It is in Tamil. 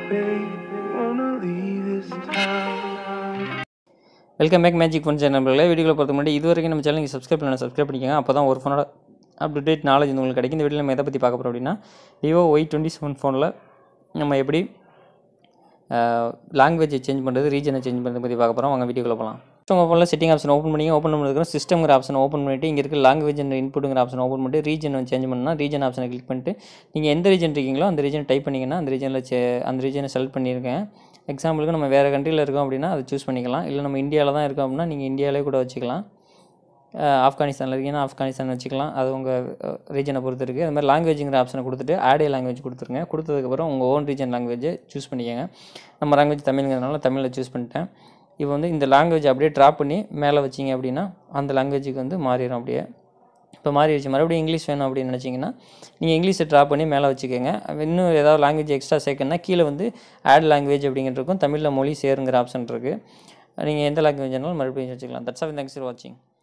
Welcome back magic phone channel நம்பர்களே. வீடியோவில் பார்த்து முன்னாடி இது வரைக்கும் நம்ம சேனலுக்கு சப்ஸ்கிரைப் பண்ணிக்கோங்க. அப்போ தான் ஒரு ஃபோனோட அப்டேட் நாலேஜ் உங்களுக்கு கிடைக்கும். இந்த வீடியோவில் நம்ம எதை பற்றி பார்க்க போகிறோம் அப்படின்னா, Vivo Y27 ஃபோனில் நம்ம எப்படி லாங்குவேஜை சேஞ்ச் பண்ணுறது, ரீஜனை சேஞ்ச் பண்ணுறது பற்றி பார்க்க போகிறோம். வாங்க வீடியோக்குள்ள போகலாம். உங்கள் ஃபோனில் செட்டிங் ஆப்ஷன் ஓப்பன் பண்ணிக்கிறோம். சிஸ்டம்ங்கிற ஆப்ஷன் ஓப்பன் பண்ணிவிட்டு இங்கே இருக்க லாங்குவேஜ் அண்ட் இன்புட்டுங்கிற ஆப்ஷன் ஓப்பன் பண்ணிட்டு ரீஜன் சேஞ்ச் பண்ணால் ரீஜன் ஆப்ஷனை கிளிக் பண்ணிட்டு நீங்கள் எந்த ரீஜன் இருக்கீங்களோ அந்த ரீஜன் டைப் பண்ணிங்கன்னா அந்த ரீஜனை செலக்ட் பண்ணியிருக்கேன். எக்ஸாம்பிளுக்கு நம்ம வேறு கண்ட்ரியில் இருக்கோம் அப்படின்னா அதை சூஸ் பண்ணிக்கலாம். இல்லை நம்ம இந்தியாவில் தான் இருக்கோம் அப்படின்னா நீங்கள் இந்தியாவிலே கூட வச்சுக்கலாம். ஆப்கானிஸ்தானில் இருக்கீங்கன்னா ஆப்கானிஸ்தான் வச்சுக்கலாம். அது உங்கள் ரீஜனை பொறுத்து இருக்குது. அது மாதிரி லாங்குவேஜுங்கிற ஆப்ஷனை கொடுத்துட்டு ஆடே லாங்குவேஜ் கொடுத்துருங்க. கொடுத்ததுக்கப்புறம் உங்கள் ஓன் ரீஜன் லாங்குவேஜை சூஸ் பண்ணிக்கோங்க. நம்ம லாங்குவேஜ் தமிழ்ங்கிறதுனால தமிழில் சூஸ் பண்ணிட்டேன். இப்போ வந்து இந்த லாங்குவேஜ் அப்படியே ட்ராப் பண்ணி மேலே வச்சிங்க அப்படின்னா அந்த லாங்குவேஜுக்கு வந்து மாறிடும். அப்படியே இப்போ மாறிடுச்சு. மறுபடியும் இங்கிலீஷ் வேணும் அப்படின்னு நினச்சிங்கன்னா நீங்கள் இங்கிலீஷை ட்ராப் பண்ணி மேலே வச்சுக்கோங்க. இன்னும் ஏதாவது லாங்குவேஜ் எக்ஸ்ட்ரா சேர்க்கணுன்னா கீழே வந்து ஆட் லாங்குவேஜ் அப்படிங்கிறதுக்கும் தமிழில் மொழி சேருங்கிற ஆப்ஷன் இருக்குது. நீங்கள் எந்த லாங்குவேஜ் வேணாலும் மறுபடியும் வச்சுக்கலாம். That's all. தேங்க்ஸ் ஃபார் வாட்சிங்.